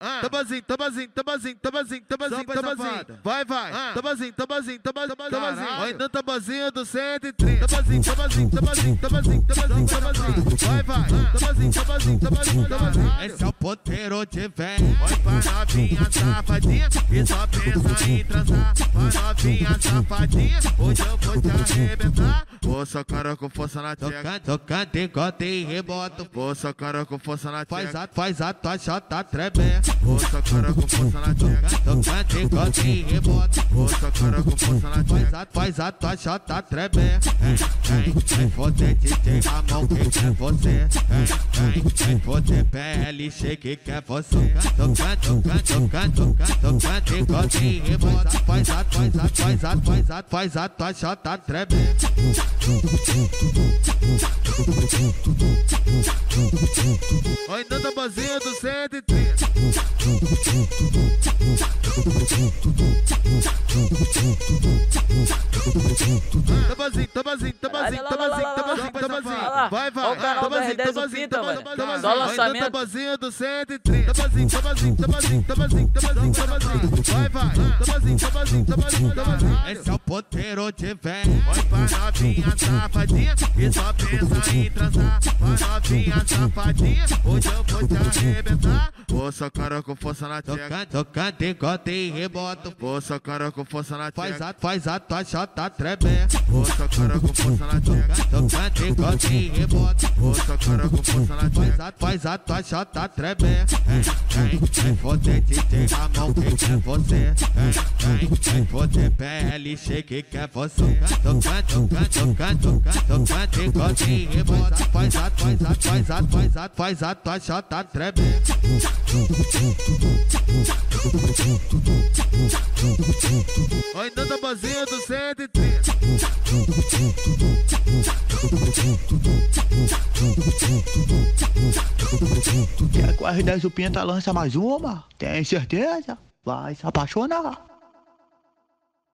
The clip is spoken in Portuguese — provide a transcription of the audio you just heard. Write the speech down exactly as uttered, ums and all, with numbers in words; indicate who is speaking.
Speaker 1: Tambazinho, tambazinho, tambazinho, tambazinho, tambazinho, tambazinho. Vai, vai. Tambazinho, tambazinho, tambazinho, tambazinho. Ainda tambazinho do cento e trinta. Tambazinho, tambazinho, tambazinho, tambazinho, tambazinho, tambazinho. Vai, vai. Tambazinho, tambazinho, tambazinho, tambazinho.
Speaker 2: Esse é o ponteiro de velho.
Speaker 1: Vai pra novinha safadinha e só pensa em transar. Vai novinha safadinha, hoje eu vou te arrebentar. Vou socar com força na tcheca.
Speaker 2: Toca, decote e reboto.
Speaker 1: Vou socar com força na tcheca.
Speaker 2: Faz a, faz a tua chota tremé.
Speaker 1: Vou socar com força na tcheca.
Speaker 2: Toca, decote e reboto.
Speaker 1: Vou socar com força na
Speaker 2: Faz
Speaker 1: tcheca.
Speaker 2: a, faz a tua chota tremé. Vem, vem, foder D J Ramon que quer você. Vem, vem, vem, foder P L G que quer você. Toca, toca, toca, toca, toca, decote e reboto. Faz a, faz a, faz a, faz a, faz a tua chota tremé.
Speaker 1: Ainda tambazinho do cento e trinta. Tambazinho, tambazinho, tambazinho, tambazinho, tambazinho, tambazinho. Vai, vai. Tambazinho, tambazinho, tambazinho.
Speaker 3: Só lançamento.
Speaker 1: Tambazinho do cento e trinta. Tambazinho, tambazinho, tambazinho, tambazinho, tambazinho, tambazinho. Vai, vai. Tambazinho, tambazinho, tambazinho, tambazinho.
Speaker 2: Esse é o ponteiro de velho.
Speaker 1: Vai pra novinha safadinha e só pensa em transar. Vai novinha safadinha, hoje eu vou te arrebentar. Vou socar com força na tcheca.
Speaker 2: Toca, toca, decote e reboto.
Speaker 1: Vou socar com força na
Speaker 2: Faz
Speaker 1: tcheca.
Speaker 2: a, faz a tua chota tremé.
Speaker 1: Vou socar com força na tcheca.
Speaker 2: Toca, decote e reboto.
Speaker 1: Vou socar com força na
Speaker 2: Faz
Speaker 1: tcheca.
Speaker 2: a, faz a tua chota tremé. Vem, vem, vem, foder D J Ramon que quer você. Vem, vem, vem, foder P L G que quer você. Toca, toca, toca, toca, toca, decote e reboto. Faz a, faz a, faz a, faz a, faz a tua chota tremé.
Speaker 1: Ainda tambazinho do cento e trinta.
Speaker 4: Quer que o R dez o Pinta lança mais uma? Tem certeza? Vai se apaixonar.